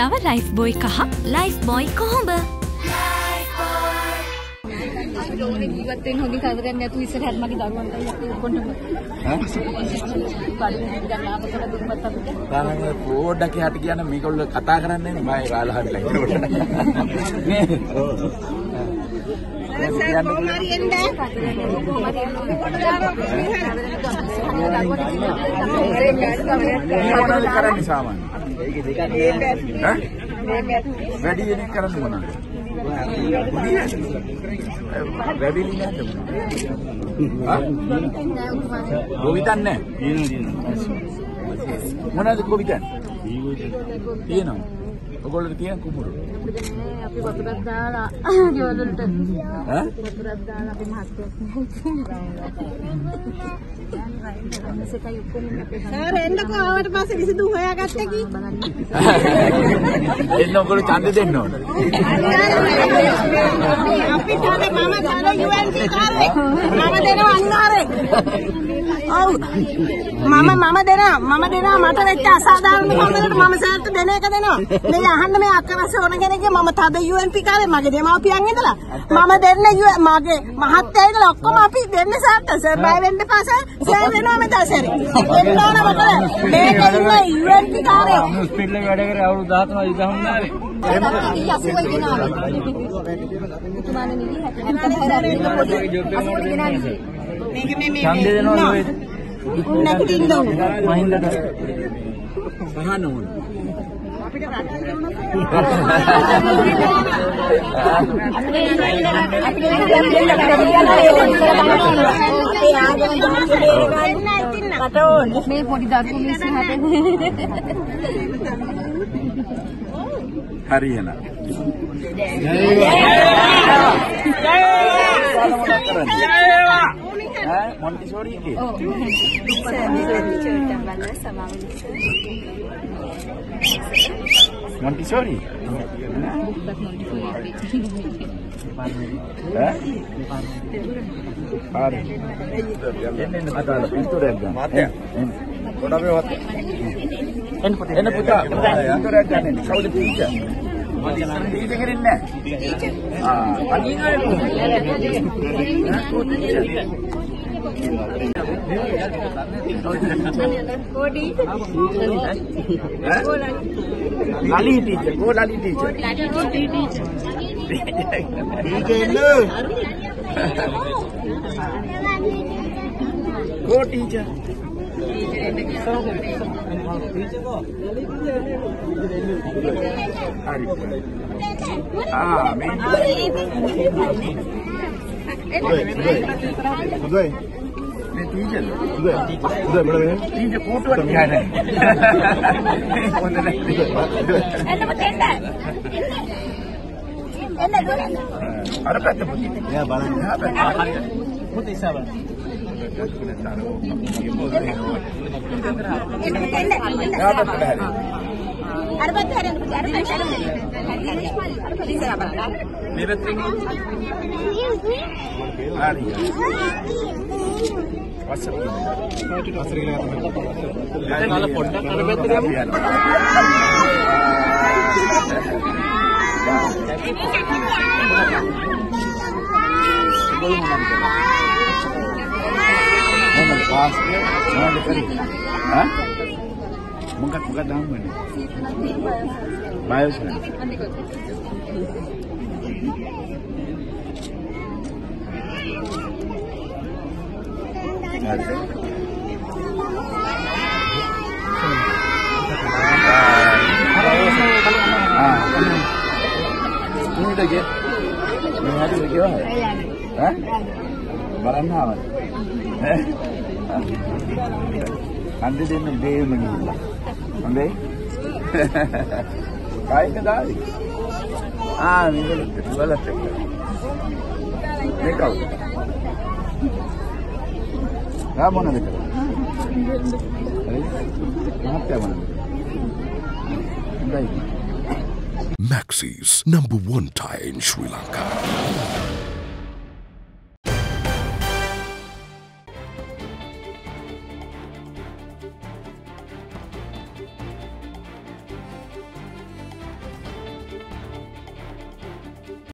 නව ලයිෆ් බොයි කහ ලයිෆ් බොයි කොහොඹ ඉවත්ෙන් හොඳින් කවරයක් නැතු ඉස්සරහට මගේ දරුවන්ට අපි ඔක්කොම තාම පොඩ්ඩක් එහාට කියන මේගොල්ලෝ කතා කරන්නේ නේ මම රාලහට ලයිනකොට නේ කොහොමරි එන්නේ මොනවද කරන්නේ සාමාන්‍ය ඒකේ දෙකක් ඈ වැඩි වෙනින් කරන්නේ මොනවද වැඩි නේද ගොවිතැන් නැහැ මොනවද ගොවිතැන් තියෙනවා ඔයගොල්ලෝ තියෙන කුඹුරු අපි වතුරක් දාලා ගෙවලට ඈ වතුරක් දාලා අපි මහත්යක් සර් එන්නකෝ ආවට පස්සේ විසඳුම් හොයාගත්තා කි එන්න ඔයගොල්ලෝ ඡන්ද දෙන්න ඕන අපිට මම දාලා UNC කාර්යය මම දෙනවා අනිවාර්යෙන් ඔව් මම දෙනවා මට වෙච්ච අසාධාරණ කමකට මම සර්ට දෙන එක දෙනවා මේ අහන්න මේ අක්කරස ඕන කෙනෙක්ගේ මම තද UNP කාර්යය මගේ දෙමාපියන් ඉඳලා මම දෙන්න මගේ මහත්තයා ඉඳලා ඔක්කොම අපි දෙන්න සර්ට සර් බය වෙන්න එපා සර් වෙනවා මෙතන සර් එන්න ඕන මට මේක ඉන්න UNP කාර්යය හොස්පිටල් එකේ වැඩ කරේ අවුරුදු 13 ඉඳහුන්නානේ ඡන්ද දෙනවා නේද නැති ඉන්න ඕන මහින්දට සහන ඕන අපිට රටේ මේ පොඩි දරුවෝ ඉස්සරහට හරියන මොන්ටිසෝරි එකේ මොන්ටිසෝරි පාරේ එන්න අදාළ පිටුරයක් ගන්න මාත්‍යා පොඩම වත් එන්න පුතා පිටුරයක් ගන්න කවුද ටීචර් ටීචර් කරන්නේ නැහැ අනිවාර්යයෙන් Lali teacher, go Lali teacher. Go teacher. teacher. Sudah berapa? Teacher foto ada. Ada kata begitu. Ya, balang. Putih sabar. Bukan nama ni. Bios ni. Ini lagi. Ini ada lagi apa? Hah? Barang apa? Anda dia nak dia mengira. Anda? Kaya ke dah? Ni boleh tak? Ni kau. Kamu mana dekat? Apa mana? Maxis, #1 tie in Sri Lanka.